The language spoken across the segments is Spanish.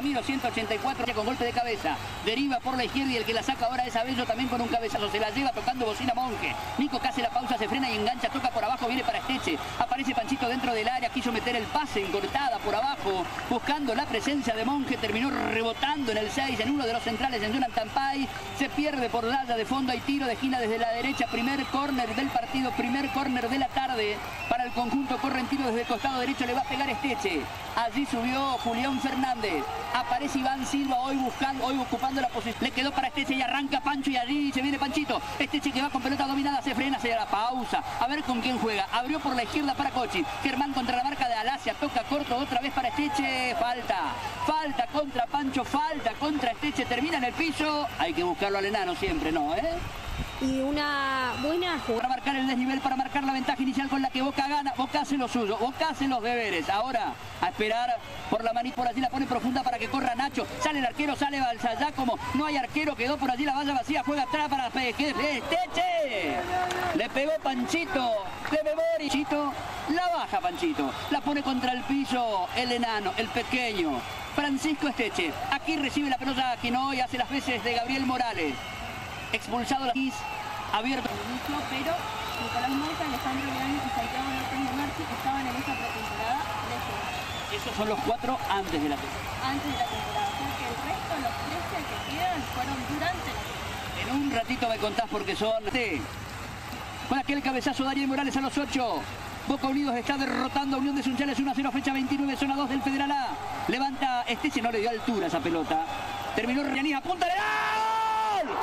Ramiro, 184, con golpe de cabeza. Deriva por la izquierda y el que la saca ahora es Abello también con un cabezazo. Se la lleva tocando bocina Monje. Nico que hace la pausa, se frena y engancha, toca por abajo, viene para Esteche. Aparece Panchito dentro del área, quiso meter el pase en cortada por abajo, buscando la presencia de Monje. Terminó rebotando en el 6, en uno de los centrales, en Jonathan Pay. Se pierde por raya de fondo, hay tiro de esquina desde la derecha. Primer córner del partido, primer córner de la tarde para el conjunto correntino. Desde el costado derecho le va a pegar Esteche. Allí subió Julián Fernández. Aparece Iván Silva hoy ocupando la posición. Le quedó para Esteche y arranca Pancho y allí se viene Panchito. Esteche que va con pelota dominada, se frena, se da la pausa. A ver con quién juega. Abrió por la izquierda para Cochi. Germán contra la marca de Alasia. Toca corto otra vez para Esteche. Falta contra Pancho, falta contra Esteche. Termina en el piso. Hay que buscarlo al enano siempre, ¿no? Y una buena jugada. Para marcar el desnivel, para marcar la ventaja inicial con la que Boca gana. Boca hace lo suyo, Boca hace los deberes. Ahora a esperar por la manita, por allí la pone profunda para que corra Nacho. Sale el arquero, sale Balsayá, como no hay arquero, quedó por allí la valla vacía, juega atrás para Esteche. Le pegó Panchito, le pegó Panchito, la baja Panchito, la pone contra el piso el enano, el pequeño. Francisco Esteche, aquí recibe la pelota Quino y hace las veces de Gabriel Morales. Expulsado la abierto. Pero Nicolás Mota, Alejandro León y Santiago Martín de Marchi estaban en esa pretemporada de Esos son los 4 antes de la temporada. Antes de la temporada. O sea que el resto, los 13 que quedan, fueron durante la temporada. En un ratito me contás porque son... Con aquel cabezazo Daniel Morales a los 8. Boca Unidos está derrotando a Unión de Sunchales 1-0, fecha 29, zona 2 del Federal A. Levanta Esteche, no le dio altura esa pelota. Terminó Rianí, punta de ¡gol!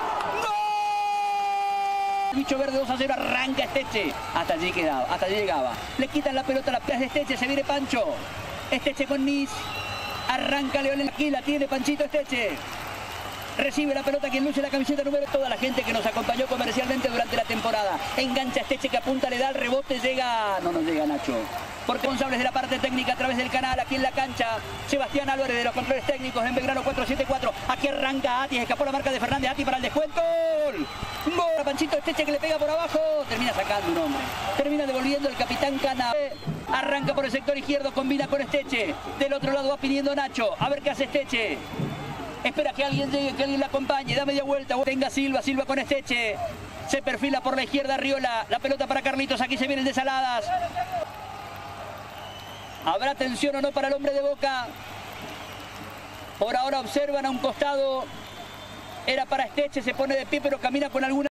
Bicho verde 2-0, arranca Esteche. Hasta allí llegaba. Le quitan la pelota a la pies de Esteche, se viene Pancho. Esteche con Nis. Arranca León, aquí la tiene Panchito Esteche. Recibe la pelota quien luce la camiseta número. Toda la gente que nos acompañó comercialmente durante la temporada. Engancha Esteche que apunta, le da el rebote, llega... No nos llega Nacho. Por responsables de la parte técnica a través del canal, aquí en la cancha, Sebastián Álvarez de los controles técnicos en Belgrano 474. Aquí arranca Ati, escapó la marca de Fernández, Ati para el descuento. ¡Gol! A Panchito Esteche que le pega por abajo. Termina sacando un hombre. Termina devolviendo el capitán Cana. Arranca por el sector izquierdo, combina con Esteche. Del otro lado va pidiendo Nacho. A ver qué hace Esteche. Espera que alguien llegue, que alguien la acompañe. Da media vuelta. Tenga Silva con Esteche. Se perfila por la izquierda Riola. La pelota para Carlitos. Aquí se viene el de Saladas. ¿Habrá tensión o no para el hombre de Boca? Por ahora observan a un costado. Era para Esteche. Se pone de pie pero camina con alguna...